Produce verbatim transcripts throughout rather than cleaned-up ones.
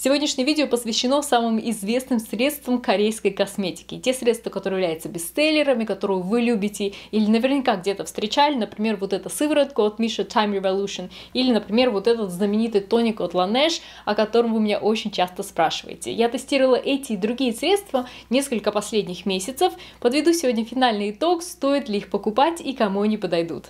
Сегодняшнее видео посвящено самым известным средствам корейской косметики. Те средства, которые являются бестселлерами, которые вы любите или наверняка где-то встречали. Например, вот эта сыворотка от Missha Time Revolution. Или, например, вот этот знаменитый тоник от Laneige, о котором вы меня очень часто спрашиваете. Я тестировала эти и другие средства несколько последних месяцев. Подведу сегодня финальный итог, стоит ли их покупать и кому они подойдут.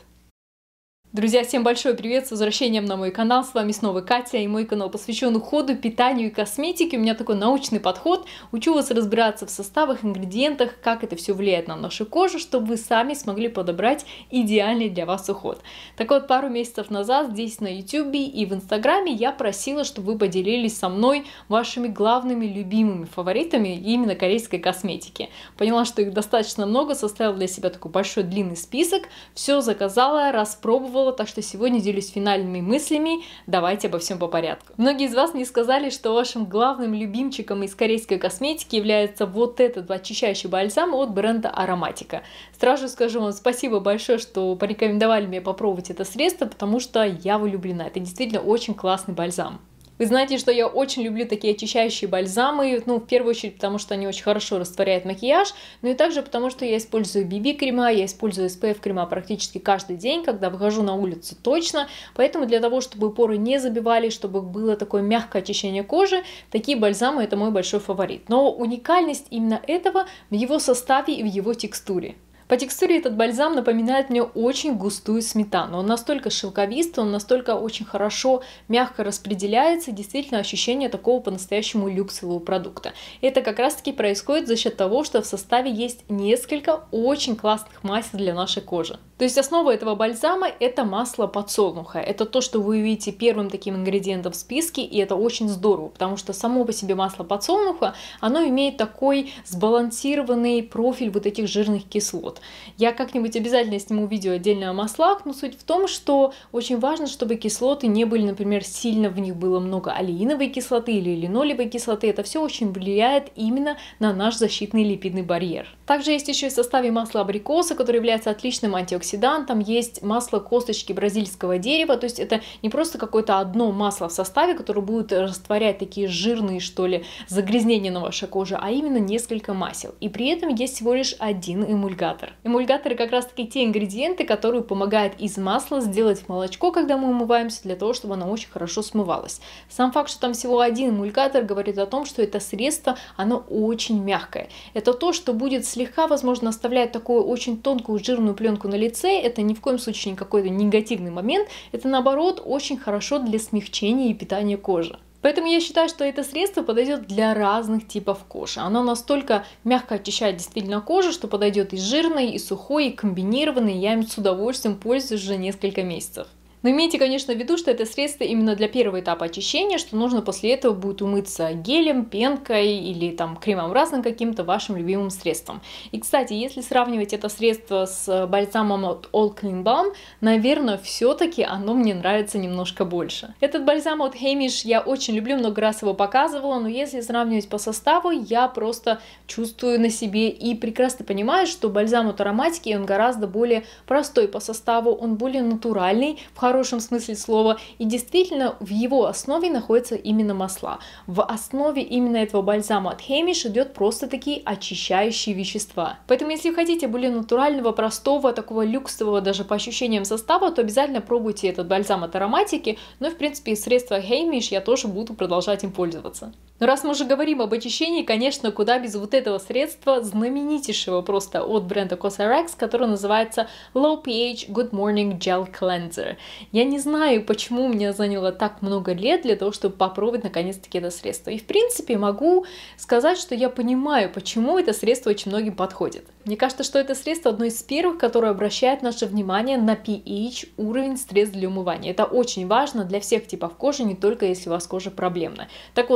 Друзья, всем большой привет с возвращением на мой канал. С вами снова Катя, и мой канал посвящен уходу, питанию и косметике. У меня такой научный подход. Учу вас разбираться в составах, ингредиентах, как это все влияет на нашу кожу, чтобы вы сами смогли подобрать идеальный для вас уход. Так вот, пару месяцев назад здесь на YouTube и в Инстаграме я просила, чтобы вы поделились со мной вашими главными любимыми фаворитами именно корейской косметики. Поняла, что их достаточно много, составила для себя такой большой длинный список. Все заказала, распробовала. Так что сегодня делюсь финальными мыслями. Давайте обо всем по порядку. Многие из вас мне сказали, что вашим главным любимчиком из корейской косметики является вот этот очищающий бальзам от бренда Aromatica. Сразу скажу вам спасибо большое, что порекомендовали мне попробовать это средство, потому что я влюблена. Это действительно очень классный бальзам. Вы знаете, что я очень люблю такие очищающие бальзамы, ну, в первую очередь, потому что они очень хорошо растворяют макияж, но и также потому, что я использую би би-крема, я использую эс пи эф-крема практически каждый день, когда выхожу на улицу точно, поэтому для того, чтобы поры не забивали, чтобы было такое мягкое очищение кожи, такие бальзамы — это мой большой фаворит. Но уникальность именно этого в его составе и в его текстуре. По текстуре этот бальзам напоминает мне очень густую сметану. Он настолько шелковистый, он настолько очень хорошо, мягко распределяется, действительно ощущение такого по-настоящему люксового продукта. Это как раз-таки происходит за счет того, что в составе есть несколько очень классных масел для нашей кожи. То есть основа этого бальзама — это масло подсолнуха. Это то, что вы видите первым таким ингредиентом в списке, и это очень здорово, потому что само по себе масло подсолнуха, оно имеет такой сбалансированный профиль вот этих жирных кислот. Я как-нибудь обязательно сниму видео отдельно о маслах, но суть в том, что очень важно, чтобы кислоты не были, например, сильно в них было много алииновой кислоты или линолевой кислоты. Это все очень влияет именно на наш защитный липидный барьер. Также есть еще и в составе масло абрикоса, которое является отличным антиоксидантом. Есть масло косточки бразильского дерева, то есть это не просто какое-то одно масло в составе, которое будет растворять такие жирные, что ли, загрязнения на вашей коже, а именно несколько масел. И при этом есть всего лишь один эмульгатор. Эмульгаторы как раз таки те ингредиенты, которые помогают из масла сделать молочко, когда мы умываемся, для того, чтобы оно очень хорошо смывалось. Сам факт, что там всего один эмульгатор, говорит о том, что это средство, оно очень мягкое. Это то, что будет слегка, возможно, оставлять такую очень тонкую жирную пленку на лице. Это ни в коем случае не какой-то негативный момент. Это, наоборот, очень хорошо для смягчения и питания кожи. Поэтому я считаю, что это средство подойдет для разных типов кожи. Оно настолько мягко очищает действительно кожу, что подойдет и жирной, и сухой, и комбинированной. Я им с удовольствием пользуюсь уже несколько месяцев. Но имейте, конечно, в виду, что это средство именно для первого этапа очищения, что нужно после этого будет умыться гелем, пенкой или там кремом разным каким-то вашим любимым средством. И, кстати, если сравнивать это средство с бальзамом от All Clean Balm, наверное, все-таки оно мне нравится немножко больше. Этот бальзам от Heimish я очень люблю, много раз его показывала, но если сравнивать по составу, я просто чувствую на себе и прекрасно понимаю, что бальзам от Aromatica, он гораздо более простой по составу, он более натуральный, в хорошем смысле слова, и действительно в его основе находятся именно масла. В основе именно этого бальзама от Heimish идет просто такие очищающие вещества. Поэтому если вы хотите более натурального, простого, такого люксового даже по ощущениям состава, то обязательно пробуйте этот бальзам от Aromatica, но в принципе из средства Heimish я тоже буду продолжать им пользоваться. Но раз мы уже говорим об очищении, конечно, куда без вот этого средства, знаменитейшего просто от бренда Cosrx, которое называется Low pH Good Morning Gel Cleanser. Я не знаю, почему мне заняло так много лет для того, чтобы попробовать наконец-таки это средство. И в принципе могу сказать, что я понимаю, почему это средство очень многим подходит. Мне кажется, что это средство одно из первых, которое обращает наше внимание на pH, уровень средств для умывания. Это очень важно для всех типов кожи, не только если у вас кожа проблемная. Так вот, здесь указано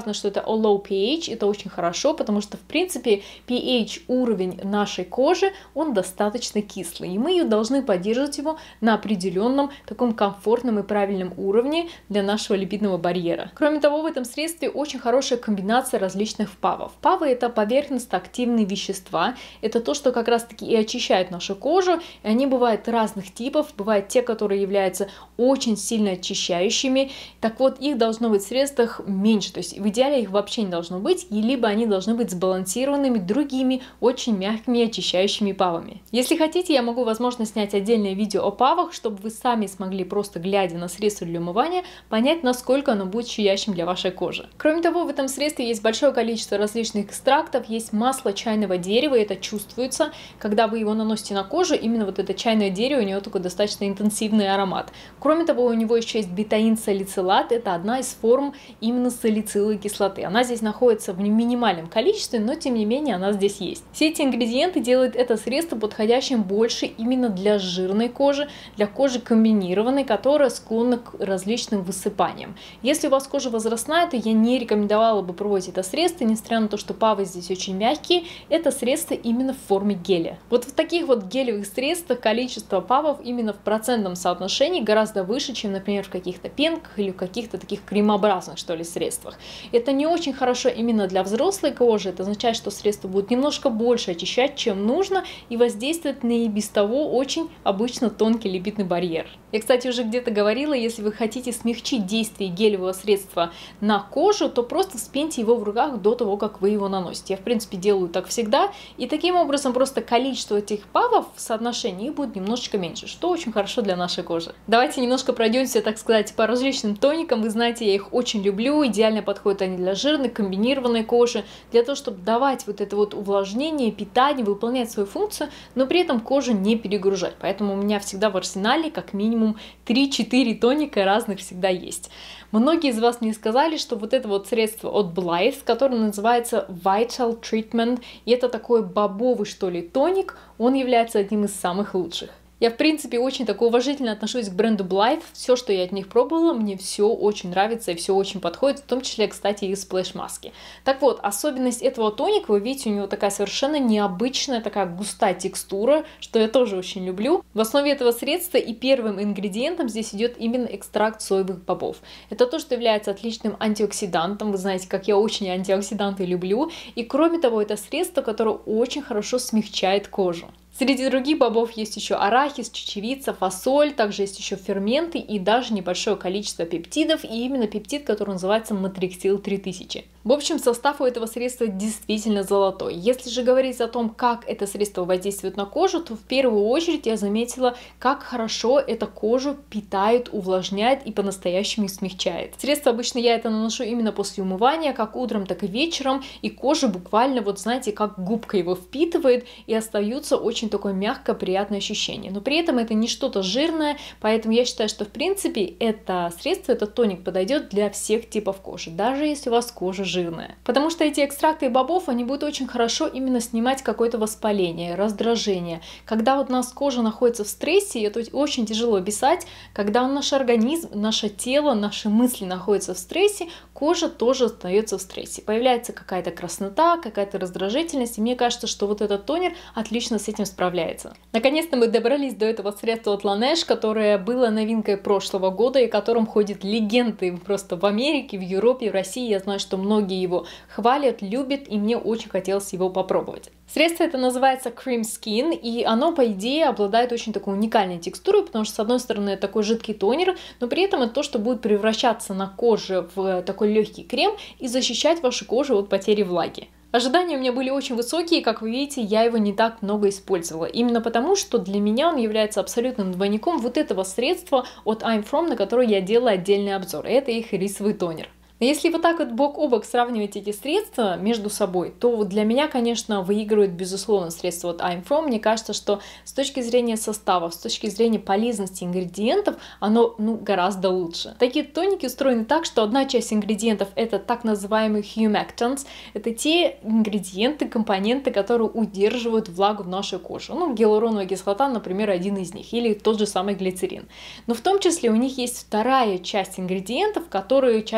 важно, что это low pH, это очень хорошо, потому что, в принципе, pH уровень нашей кожи, он достаточно кислый, и мы ее должны поддерживать его на определенном таком комфортном и правильном уровне для нашего липидного барьера. Кроме того, в этом средстве очень хорошая комбинация различных павов. Павы — это поверхностно-активные вещества, это то, что как раз-таки и очищает нашу кожу, и они бывают разных типов, бывают те, которые являются очень сильно очищающими, так вот, их должно быть в средствах меньше, то есть в идеале их вообще не должно быть, и либо они должны быть сбалансированными другими очень мягкими очищающими павами. Если хотите, я могу, возможно, снять отдельное видео о павах, чтобы вы сами смогли, просто глядя на средство для умывания, понять, насколько оно будет щадящим для вашей кожи. Кроме того, в этом средстве есть большое количество различных экстрактов, есть масло чайного дерева, и это чувствуется, когда вы его наносите на кожу, именно вот это чайное дерево, у него такой достаточно интенсивный аромат. Кроме того, у него еще есть бетаин-салицилат, это одна из форм именно салициловой кислоты. Она здесь находится в минимальном количестве, но тем не менее она здесь есть. Все эти ингредиенты делают это средство подходящим больше именно для жирной кожи, для кожи комбинированной, которая склонна к различным высыпаниям. Если у вас кожа возрастная, то я не рекомендовала бы пробовать это средство, несмотря на то, что павы здесь очень мягкие, это средство именно в форме геля. Вот в таких вот гелевых средствах количество павов именно в процентном соотношении гораздо выше, чем, например, в каких-то пенках или в каких-то таких кремообразных, что ли, средствах. Это не очень хорошо именно для взрослой кожи, это означает, что средство будет немножко больше очищать, чем нужно, и воздействовать на и без того очень обычно тонкий липидный барьер. Я, кстати, уже где-то говорила, если вы хотите смягчить действие гелевого средства на кожу, то просто вспеньте его в руках до того, как вы его наносите. Я, в принципе, делаю так всегда, и таким образом просто количество этих павов в соотношении будет немножечко меньше, что очень хорошо для нашей кожи. Давайте немножко пройдемся, так сказать, по различным тоникам. Вы знаете, я их очень люблю, идеально подходят они для жирной, комбинированной кожи, для того, чтобы давать вот это вот увлажнение, питание, выполнять свою функцию, но при этом кожу не перегружать. Поэтому у меня всегда в арсенале как минимум три-четыре тоника разных всегда есть. Многие из вас мне сказали, что вот это вот средство от Blythe, которое называется Vital Treatment, и это такой бобовый, что ли, тоник, он является одним из самых лучших. Я, в принципе, очень так уважительно отношусь к бренду Blythe. Все, что я от них пробовала, мне все очень нравится и все очень подходит, в том числе, кстати, и сплэш-маски. Так вот, особенность этого тоника, вы видите, у него такая совершенно необычная, такая густая текстура, что я тоже очень люблю. В основе этого средства и первым ингредиентом здесь идет именно экстракт соевых бобов. Это то, что является отличным антиоксидантом. Вы знаете, как я очень антиоксиданты люблю. И кроме того, это средство, которое очень хорошо смягчает кожу. Среди других бобов есть еще арахис, чечевица, фасоль, также есть еще ферменты и даже небольшое количество пептидов, и именно пептид, который называется матриксил три тысячи. В общем, состав у этого средства действительно золотой. Если же говорить о том, как это средство воздействует на кожу, то в первую очередь я заметила, как хорошо это кожу питает, увлажняет и по-настоящему смягчает. Средство обычно я это наношу именно после умывания, как утром, так и вечером, и кожа буквально, вот знаете, как губка его впитывает, и остаются очень такое мягкое, приятное ощущение. Но при этом это не что-то жирное, поэтому я считаю, что в принципе это средство, этот тоник подойдет для всех типов кожи, даже если у вас кожа жирная. Потому что эти экстракты бобов, они будут очень хорошо именно снимать какое-то воспаление, раздражение. Когда вот у нас кожа находится в стрессе, это очень тяжело описать, когда наш организм, наше тело, наши мысли находятся в стрессе, кожа тоже остается в стрессе. Появляется какая-то краснота, какая-то раздражительность, и мне кажется, что вот этот тонер отлично с этим справляется. Наконец-то мы добрались до этого средства от Laneige, которое было новинкой прошлого года и которым ходят легенды просто в Америке, в Европе, в России. Я знаю, что многие его хвалят, любят, и мне очень хотелось его попробовать. Средство это называется Cream Skin, и оно, по идее, обладает очень такой уникальной текстурой, потому что, с одной стороны, это такой жидкий тонер, но при этом это то, что будет превращаться на коже в такой легкий крем и защищать вашу кожу от потери влаги. Ожидания у меня были очень высокие, как вы видите, я его не так много использовала. Именно потому, что для меня он является абсолютным двойником вот этого средства от I'm From, на которое я делала отдельный обзор. Это их рисовый тонер. Если вот так вот бок о бок сравнивать эти средства между собой, то для меня, конечно, выигрывает, безусловно, средство от I'm From. Мне кажется, что с точки зрения составов, с точки зрения полезности ингредиентов, оно ну, гораздо лучше. Такие тоники устроены так, что одна часть ингредиентов это так называемые humectants. Это те ингредиенты, компоненты, которые удерживают влагу в нашей коже. Ну, гиалуроновая кислота, например, один из них, или тот же самый глицерин. Но в том числе у них есть вторая часть ингредиентов, которые чаще всего это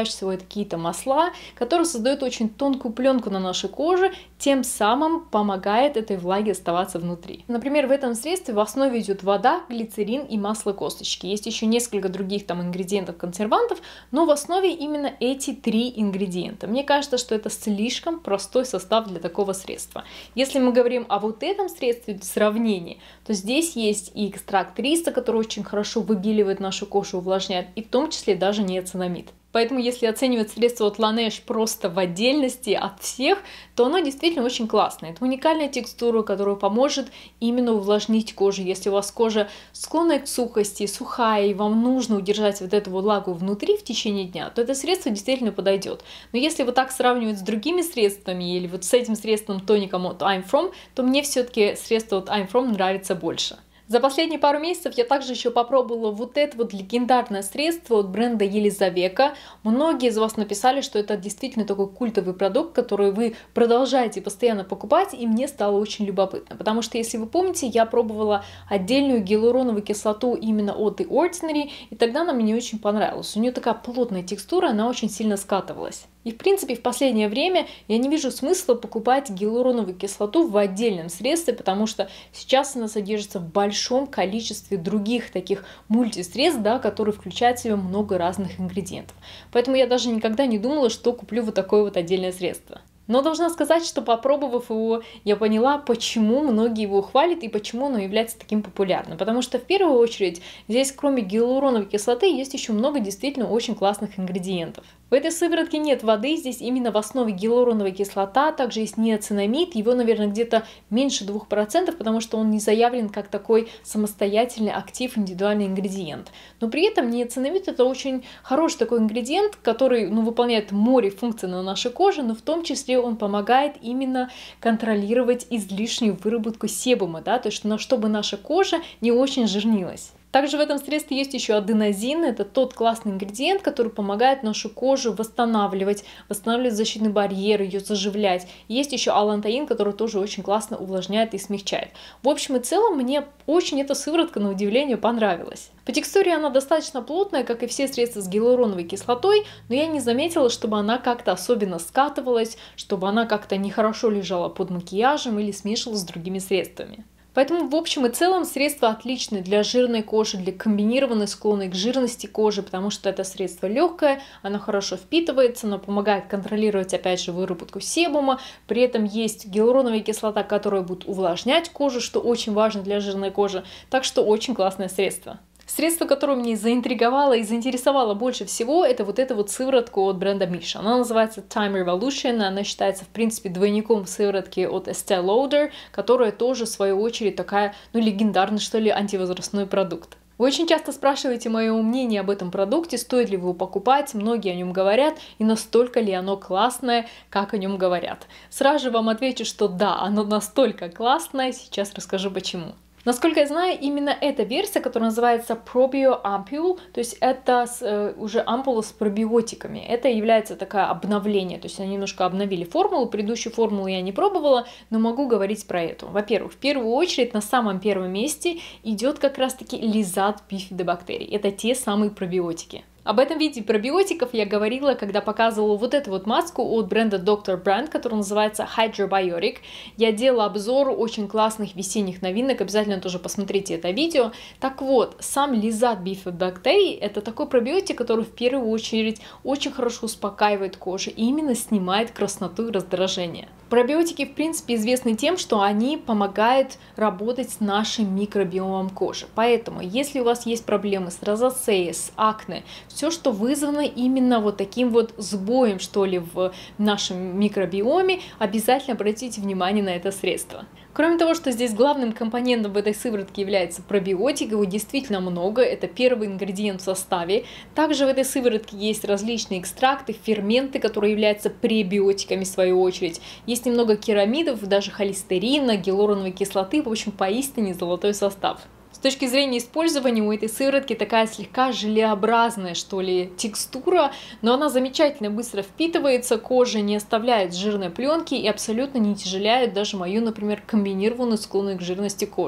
какие-то масла, которые создают очень тонкую пленку на нашей коже, тем самым помогает этой влаге оставаться внутри. Например, в этом средстве в основе идет вода, глицерин и масло косточки. Есть еще несколько других там ингредиентов, консервантов, но в основе именно эти три ингредиента. Мне кажется, что это слишком простой состав для такого средства. Если мы говорим о вот этом средстве для сравнения, то здесь есть и экстракт риса, который очень хорошо выбеливает нашу кожу, увлажняет, и в том числе даже ниацинамид. Поэтому, если оценивать средство от Laneige просто в отдельности от всех, то оно действительно очень классное. Это уникальная текстура, которая поможет именно увлажнить кожу. Если у вас кожа склонна к сухости, сухая, и вам нужно удержать вот эту влагу внутри в течение дня, то это средство действительно подойдет. Но если вот так сравнивать с другими средствами, или вот с этим средством тоником от I'm From, то мне все-таки средство от I'm From нравится больше. За последние пару месяцев я также еще попробовала вот это вот легендарное средство от бренда Елизавека. Многие из вас написали, что это действительно такой культовый продукт, который вы продолжаете постоянно покупать, и мне стало очень любопытно. Потому что, если вы помните, я пробовала отдельную гиалуроновую кислоту именно от The Ordinary, и тогда она мне не очень понравилась. У нее такая плотная текстура, она очень сильно скатывалась. И в принципе в последнее время я не вижу смысла покупать гиалуроновую кислоту в отдельном средстве, потому что сейчас она содержится в большом количестве других таких мультисредств, да, которые включают в себя много разных ингредиентов. Поэтому я даже никогда не думала, что куплю вот такое вот отдельное средство. Но должна сказать, что попробовав его, я поняла, почему многие его хвалят и почему оно является таким популярным. Потому что в первую очередь здесь кроме гиалуроновой кислоты есть еще много действительно очень классных ингредиентов. В этой сыворотке нет воды, здесь именно в основе гиалуроновая кислота, также есть ниацинамид, его, наверное, где-то меньше двух процентов, потому что он не заявлен как такой самостоятельный актив, индивидуальный ингредиент. Но при этом ниацинамид это очень хороший такой ингредиент, который ну, выполняет море функций на нашей коже, но в том числе он помогает именно контролировать излишнюю выработку себума, да, то есть чтобы наша кожа не очень жирнилась. Также в этом средстве есть еще аденозин, это тот классный ингредиент, который помогает нашу кожу восстанавливать, восстанавливать защитный барьер, ее заживлять. Есть еще алантаин, который тоже очень классно увлажняет и смягчает. В общем и целом, мне очень эта сыворотка на удивление понравилась. По текстуре она достаточно плотная, как и все средства с гиалуроновой кислотой, но я не заметила, чтобы она как-то особенно скатывалась, чтобы она как-то нехорошо лежала под макияжем или смешивалась с другими средствами. Поэтому, в общем и целом, средство отличное для жирной кожи, для комбинированной склонной к жирности кожи, потому что это средство легкое, оно хорошо впитывается, оно помогает контролировать, опять же, выработку себума. При этом есть гиалуроновая кислота, которая будет увлажнять кожу, что очень важно для жирной кожи. Так что очень классное средство. Средство, которое меня заинтриговало и заинтересовало больше всего, это вот эта вот сыворотка от бренда Missha. Она называется Time Revolution, она считается, в принципе, двойником сыворотки от Estée Lauder, которая тоже, в свою очередь, такая, ну, легендарный, что ли, антивозрастной продукт. Вы очень часто спрашиваете мое мнение об этом продукте, стоит ли его покупать, многие о нем говорят, и настолько ли оно классное, как о нем говорят. Сразу же вам отвечу, что да, оно настолько классное, сейчас расскажу почему. Насколько я знаю, именно эта версия, которая называется Probio Ampule, то есть это с, э, уже ампула с пробиотиками, это является такое обновление, то есть они немножко обновили формулу, предыдущую формулу я не пробовала, но могу говорить про эту. Во-первых, в первую очередь на самом первом месте идет как раз-таки лизат бифидобактерий, это те самые пробиотики. Об этом виде пробиотиков я говорила, когда показывала вот эту вот маску от бренда доктор Brand, которая называется Hydrobiotic. Я делала обзор очень классных весенних новинок, обязательно тоже посмотрите это видео. Так вот, сам лизат бифидобактерий — это такой пробиотик, который в первую очередь очень хорошо успокаивает кожу и именно снимает красноту и раздражение. Пробиотики, в принципе, известны тем, что они помогают работать с нашим микробиомом кожи. Поэтому, если у вас есть проблемы с розацеей, с акне, все, что вызвано именно вот таким вот сбоем, что ли, в нашем микробиоме, обязательно обратите внимание на это средство. Кроме того, что здесь главным компонентом в этой сыворотке является пробиотик, его действительно много, это первый ингредиент в составе. Также в этой сыворотке есть различные экстракты, ферменты, которые являются пребиотиками в свою очередь. Есть немного керамидов, даже холестерина, гиалуроновой кислоты, в общем, поистине золотой состав. С точки зрения использования у этой сыворотки такая слегка желеобразная, что ли, текстура, но она замечательно быстро впитывается, кожа не оставляет жирной пленки и абсолютно не тяжеляет даже мою, например, комбинированную склонную к жирности кожу.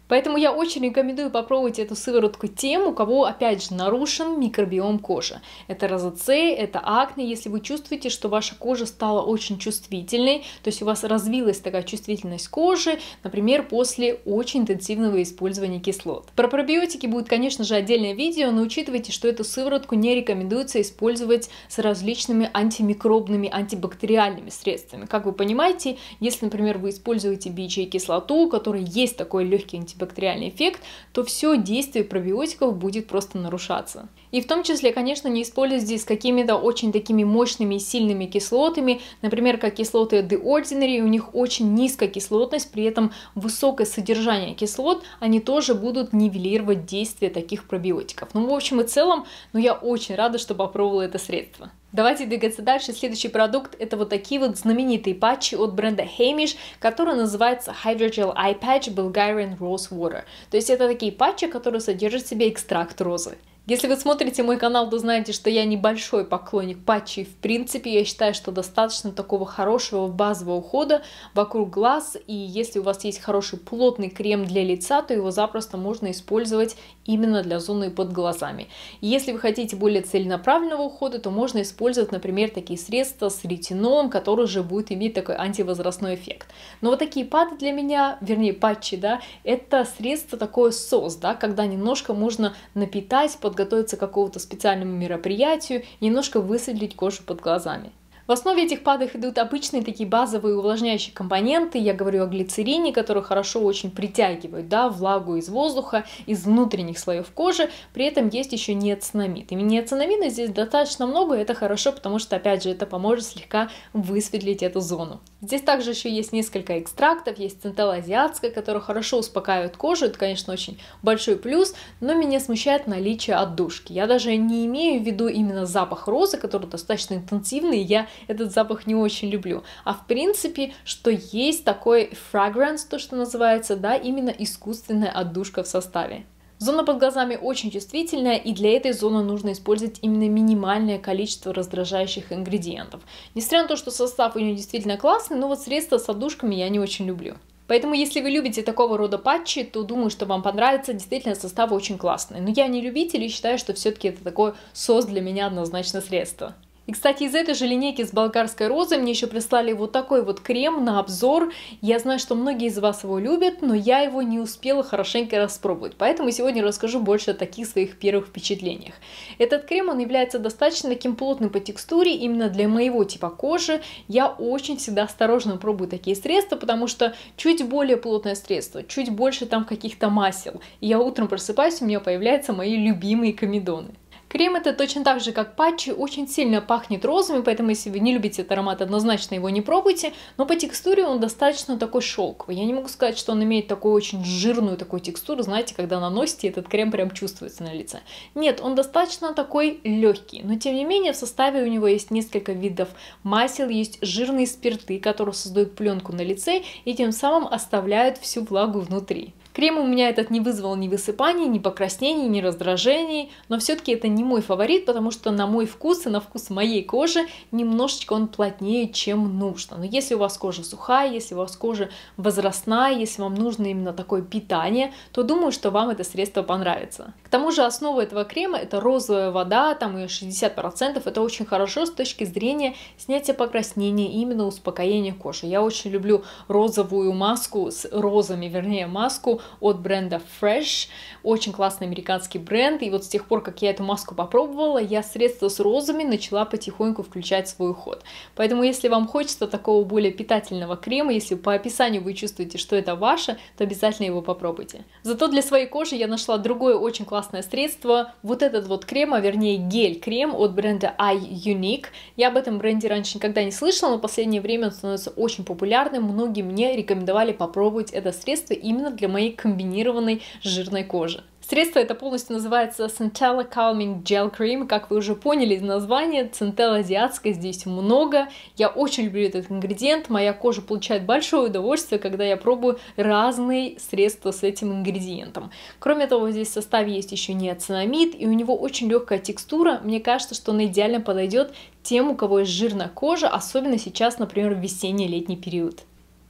Поэтому я очень рекомендую попробовать эту сыворотку тем, у кого, опять же, нарушен микробиом кожи. Это розацея, это акне. Если вы чувствуете, что ваша кожа стала очень чувствительной, то есть у вас развилась такая чувствительность кожи, например, после очень интенсивного использования кислот. Про пробиотики будет, конечно же, отдельное видео, но учитывайте, что эту сыворотку не рекомендуется использовать с различными антимикробными, антибактериальными средствами. Как вы понимаете, если, например, вы используете би эйч эй-кислоту, у которой есть такой легкий антибактериальный антибактериальный эффект, то все действие пробиотиков будет просто нарушаться. И в том числе, конечно, не используйте с какими-то очень такими мощными и сильными кислотами, например, как кислоты The Ordinary, у них очень низкая кислотность, при этом высокое содержание кислот, они тоже будут нивелировать действие таких пробиотиков. Ну, в общем и целом, ну, я очень рада, что попробовала это средство. Давайте двигаться дальше. Следующий продукт — это вот такие вот знаменитые патчи от бренда Heimish, который называется Hydrogel Eye Patch Bulgarian Rose Water. То есть это такие патчи, которые содержат в себе экстракт розы. Если вы смотрите мой канал, то знаете, что я небольшой поклонник патчей. В принципе, я считаю, что достаточно такого хорошего базового ухода вокруг глаз. И если у вас есть хороший плотный крем для лица, то его запросто можно использовать именно для зоны под глазами. И если вы хотите более целенаправленного ухода, то можно использовать, например, такие средства с ретинолом, который же будет иметь такой антивозрастной эффект. Но вот такие паты для меня, вернее патчи, да, это средство такое сос, да, когда немножко можно напитать под готовиться к какому-то специальному мероприятию, немножко высветлить кожу под глазами. В основе этих падов идут обычные такие базовые увлажняющие компоненты. Я говорю о глицерине, который хорошо очень притягивает, да, влагу из воздуха, из внутренних слоев кожи. При этом есть еще ниацинамид. И ниацинамида здесь достаточно много, и это хорошо, потому что, опять же, это поможет слегка высветлить эту зону. Здесь также еще есть несколько экстрактов. Есть центелла азиатская, которая хорошо успокаивает кожу. Это, конечно, очень большой плюс, но меня смущает наличие отдушки. Я даже не имею в виду именно запах розы, который достаточно интенсивный, и я этот запах не очень люблю. А в принципе, что есть такой fragrance, то, что называется, да, именно искусственная отдушка в составе. Зона под глазами очень чувствительная, и для этой зоны нужно использовать именно минимальное количество раздражающих ингредиентов. Несмотря на то, что состав у нее действительно классный, но вот средства с отдушками я не очень люблю. Поэтому, если вы любите такого рода патчи, то думаю, что вам понравится. Действительно, состав очень классный. Но я не любитель и считаю, что все-таки это такой сос для меня однозначно средство. И, кстати, из этой же линейки с болгарской розой мне еще прислали вот такой вот крем на обзор. Я знаю, что многие из вас его любят, но я его не успела хорошенько распробовать. Поэтому сегодня расскажу больше о таких своих первых впечатлениях. Этот крем, он является достаточно таким плотным по текстуре именно для моего типа кожи. Я очень всегда осторожно пробую такие средства, потому что чуть более плотное средство, чуть больше там каких-то масел. И я утром просыпаюсь, у меня появляются мои любимые комедоны. Крем это точно так же, как патчи, очень сильно пахнет розами, поэтому если вы не любите этот аромат, однозначно его не пробуйте, но по текстуре он достаточно такой шелковый. Я не могу сказать, что он имеет такую очень жирную такую текстуру, знаете, когда наносите, этот крем прям чувствуется на лице. Нет, он достаточно такой легкий, но тем не менее в составе у него есть несколько видов масел, есть жирные спирты, которые создают пленку на лице и тем самым оставляют всю влагу внутри. Крем у меня этот не вызвал ни высыпаний, ни покраснений, ни раздражений, но все-таки это не мой фаворит, потому что на мой вкус и на вкус моей кожи немножечко он плотнее, чем нужно. Но если у вас кожа сухая, если у вас кожа возрастная, если вам нужно именно такое питание, то думаю, что вам это средство понравится. К тому же основа этого крема это розовая вода, там ее шестьдесят процентов, это очень хорошо с точки зрения снятия покраснения и именно успокоения кожи. Я очень люблю розовую маску с розами, вернее маску от бренда Fresh, очень классный американский бренд, и вот с тех пор, как я эту маску попробовала, я средства с розами начала потихоньку включать в свой уход. Поэтому, если вам хочется такого более питательного крема, если по описанию вы чувствуете, что это ваше, то обязательно его попробуйте. Зато для своей кожи я нашла другое очень классное средство, вот этот вот крем, а вернее гель-крем от бренда iUnique. Я об этом бренде раньше никогда не слышала, но в последнее время он становится очень популярным, многие мне рекомендовали попробовать это средство именно для моей комбинированной жирной кожи. Средство это полностью называется Centella Calming Gel Cream. Как вы уже поняли из названия, центелла азиатская здесь много. Я очень люблю этот ингредиент. Моя кожа получает большое удовольствие, когда я пробую разные средства с этим ингредиентом. Кроме того, здесь в составе есть еще ниацинамид, и у него очень легкая текстура. Мне кажется, что он идеально подойдет тем, у кого есть жирная кожа, особенно сейчас, например, в весенне-летний период.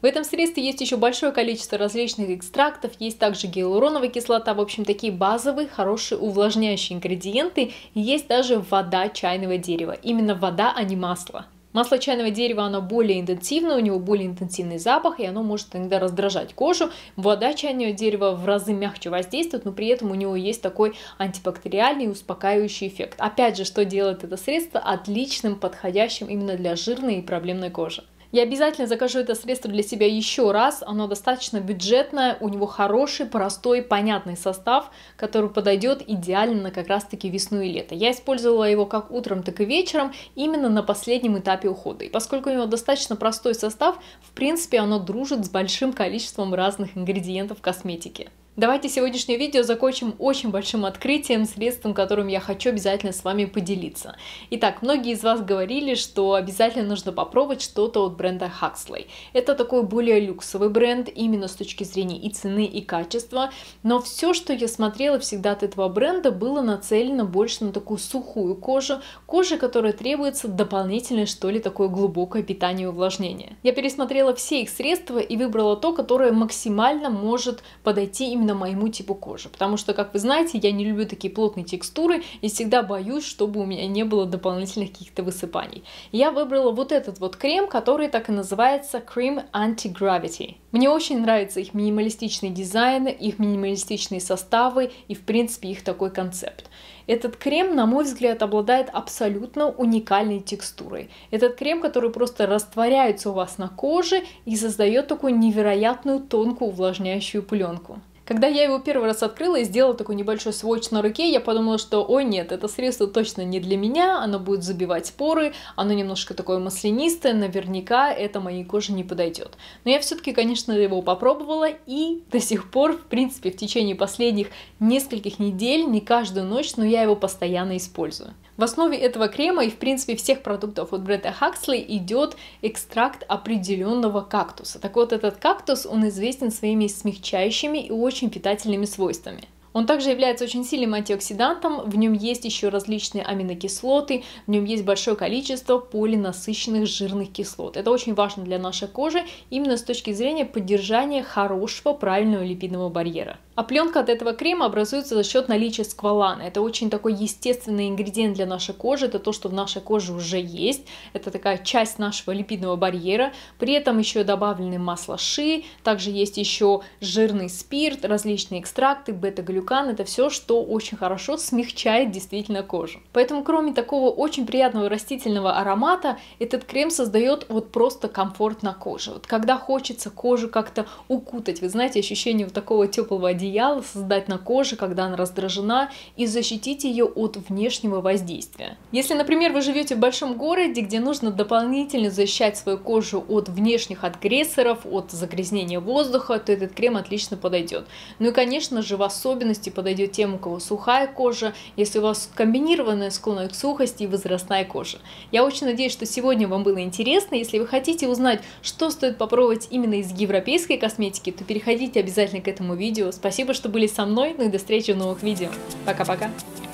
В этом средстве есть еще большое количество различных экстрактов, есть также гиалуроновая кислота, в общем, такие базовые, хорошие увлажняющие ингредиенты, и есть даже вода чайного дерева, именно вода, а не масло. Масло чайного дерева, оно более интенсивное, у него более интенсивный запах, и оно может иногда раздражать кожу. Вода чайного дерева в разы мягче воздействует, но при этом у него есть такой антибактериальный и успокаивающий эффект. Опять же, что делает это средство отличным, подходящим именно для жирной и проблемной кожи. Я обязательно закажу это средство для себя еще раз, оно достаточно бюджетное, у него хороший, простой, понятный состав, который подойдет идеально на как раз таки весну и лето. Я использовала его как утром, так и вечером, именно на последнем этапе ухода. И поскольку у него достаточно простой состав, в принципе оно дружит с большим количеством разных ингредиентов косметики. Давайте сегодняшнее видео закончим очень большим открытием, средством, которым я хочу обязательно с вами поделиться. Итак, многие из вас говорили, что обязательно нужно попробовать что-то от бренда Huxley. Это такой более люксовый бренд, именно с точки зрения и цены, и качества, но все, что я смотрела всегда от этого бренда, было нацелено больше на такую сухую кожу, кожу, которая требуется дополнительное, что ли, такое глубокое питание и увлажнение. Я пересмотрела все их средства и выбрала то, которое максимально может подойти именно моему типу кожи, потому что, как вы знаете, я не люблю такие плотные текстуры и всегда боюсь, чтобы у меня не было дополнительных каких-то высыпаний. Я выбрала вот этот вот крем, который так и называется Cream Anti-Gravity. Мне очень нравится их минималистичный дизайн, их минималистичные составы и, в принципе, их такой концепт. Этот крем, на мой взгляд, обладает абсолютно уникальной текстурой. Этот крем, который просто растворяется у вас на коже и создает такую невероятную тонкую увлажняющую пленку. Когда я его первый раз открыла и сделала такой небольшой сводч на руке, я подумала, что ой, нет, это средство точно не для меня, оно будет забивать поры, оно немножко такое маслянистое, наверняка это моей коже не подойдет. Но я все-таки, конечно, его попробовала и до сих пор, в принципе, в течение последних нескольких недель, не каждую ночь, но я его постоянно использую. В основе этого крема и, в принципе, всех продуктов от бренда Huxley идет экстракт определенного кактуса. Так вот, этот кактус, он известен своими смягчающими и очень питательными свойствами. Он также является очень сильным антиоксидантом, в нем есть еще различные аминокислоты, в нем есть большое количество полинасыщенных жирных кислот. Это очень важно для нашей кожи именно с точки зрения поддержания хорошего, правильного липидного барьера. А пленка от этого крема образуется за счет наличия сквалана. Это очень такой естественный ингредиент для нашей кожи, это то, что в нашей коже уже есть, это такая часть нашего липидного барьера. При этом еще добавлены масла ши, также есть еще жирный спирт, различные экстракты, бета-глюкан. Это все, что очень хорошо смягчает действительно кожу. Поэтому, кроме такого очень приятного растительного аромата, этот крем создает вот просто комфорт на коже. Вот когда хочется кожу как-то укутать, вы знаете, ощущение вот такого теплого одеяла, одеяло создать на коже, когда она раздражена, и защитить ее от внешнего воздействия. Если, например, вы живете в большом городе, где нужно дополнительно защищать свою кожу от внешних агрессоров, от загрязнения воздуха, то этот крем отлично подойдет. Ну и, конечно же, в особенности подойдет тем, у кого сухая кожа, если у вас комбинированная склонность к сухости и возрастная кожа. Я очень надеюсь, что сегодня вам было интересно. Если вы хотите узнать, что стоит попробовать именно из европейской косметики, то переходите обязательно к этому видео. Спасибо, что были со мной, ну и до встречи в новых видео. Пока-пока!